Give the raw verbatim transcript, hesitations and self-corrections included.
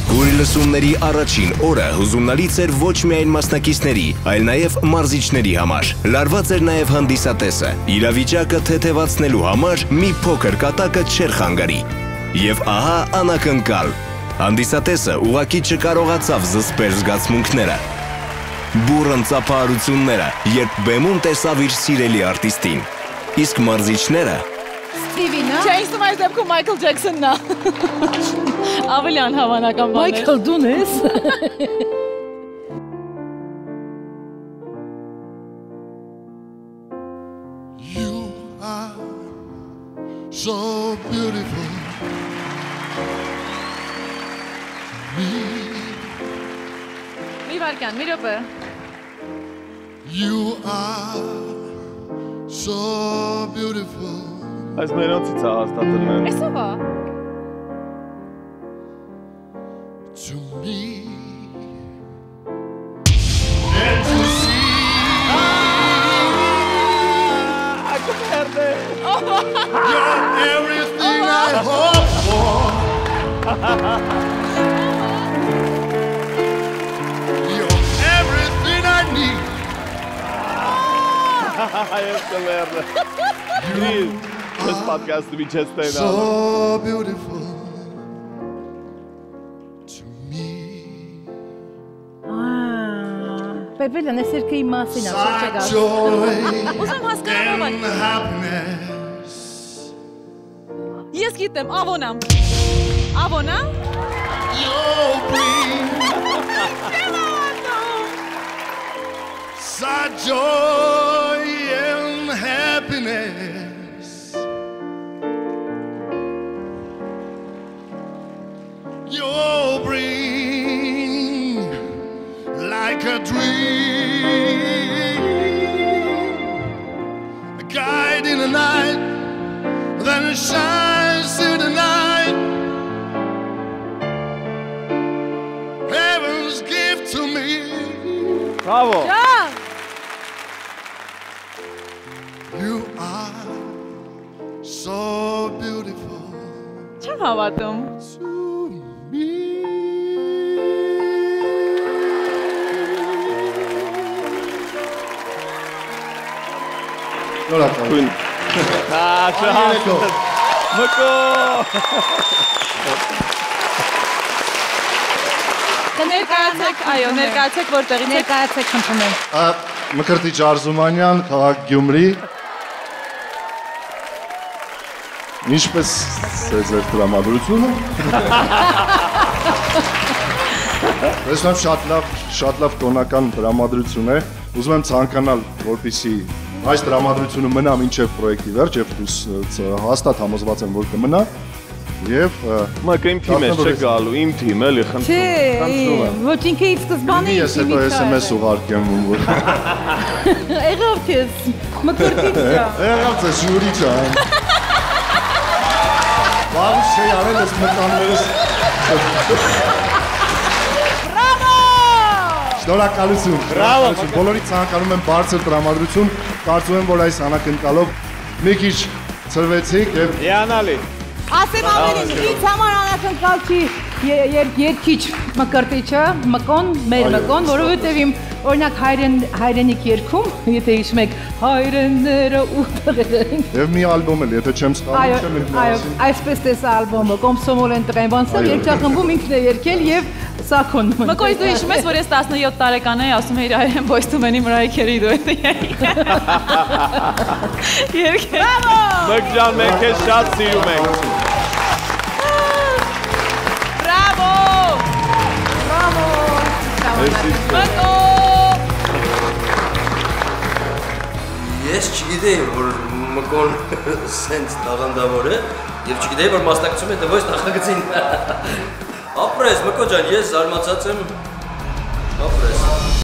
Գորիլսումների առաջին օրը հուզումնալից էր ոչ միայն մասնակիցների, այլ նաև մարզիչների համար։ Լարված էր նաև հանդիսատեսը, իրավիճակը թեթևացնելու համար մի փոքր կատակը չէր խանգարի։ Եվ ահա անակնկալ։ Հանդիսատեսը ուղղակի չկարողացավ զսպել զգացմունքները։ Բուռն ծափահարությունները, երբ բեմում տեսավ իր սիրելի արտիստին։ Իսկ մարզիչները Ստիվինա։ Չէ, ինձ թվում է դեպքում Մայքլ Ջեքսոնն է։ Ավելի անհավանական բան է։ Մայքլ դուն ես։ You are so beautiful. Մի վարքան, մի րոպե։ You are so beautiful. Այս մերոնցից է հաստատել են։ Այսով է։ To me. And to see. You're everything I hope for. You're everything I need. Ես կլերնը։ Please, this podcast to be just staying out. So beautiful to me. Պեպելան, ես երկրի մասին աշր Such չգավ։ joy Ուզում հասկանալ and ով happiness. Ես գիտեմ, Ավոնամ։ Ավոնա։ You bring such joy and happiness. You bring like a dream, a guide in the night, then it shines in the night. Heaven's gift to me. Bravo. Ջան։ You are so beautiful Չեմ հավատում։ to me. Շնորհակալ։ Քույն։ Ա, չհասնես։ Մկո։ Ներկայացեք, այո, ներկայացեք որտեղից եք։ Ներկայացեք խնդրում եմ։ Մկրտիչ Արզումանյան, քաղաք Գյումրի։ Ինչպես է ձեր տրամադրությունը։ Տեսնում շատ լավ, շատ լավ տոնական տրամադրություն է։ Ուզում եմ ցանկանալ, որպեսզի այս տրամադրությունը մնա մինչև պրոյեկտի վերջ եւ հաստատ համոզված եմ, որ կմնա։ Եվ Մակը իմ թիմ ես չէ գալու, իմ թիմ էլի խնդրում եմ։ Խնդրում եմ։ Ոչ ինքը ի սկզբանե ես հետո էս էմ էս ուղարկեմ որ։ Եղավ քեզ, մկրտիչ ջան։ Եղավ ձեզ ժյուրի ջան։ Բաղուս չի արել ես մտաններս։ Բրավո։ Շնորհակալություն։ Բրավո։ Բոլորի ցանկանում եմ բարձր տրամադրություն, կարծում եմ որ այս անակնկալով մի քիչ ծրվեցիք եւ Հիանալի։ Ասեմ ամենին, ինձ համար անակնկալ չի երկիչ մկրտիչը, մկոն, մեր մկոն, որովհետև իմ օրինակ հայրենիք երգում, եթե հիշում եք, հայրենները ու տղերին։ Եվ մի ալբոմ էլ, եթե չեմ Այո, սխալվում, այո, այսպես տեսա ալբոմը, Կոմսոմոլ են ոնց է, երգչախմբում ինքն է երգել եւ Սաքոն։ Մկոյ դու հիշում ես, որ ես տասնյոթ տարեկան էի, ասում էի իրայեն Boyz two Men-ի Mariah Carey դուետ երգել։ Բրավո։ Մկ ջան, մենք քեզ շատ սիրում ենք։ Բրավո։ Բրավո։ Մկո։ Ես չգիտեի, որ Մկոն սենց տաղանդավոր է և չգիտեի, որ մասնակցում է The Voice նախագծին։ Ապրես, Մկո ջան, ես զարմացած եմ, ապրես։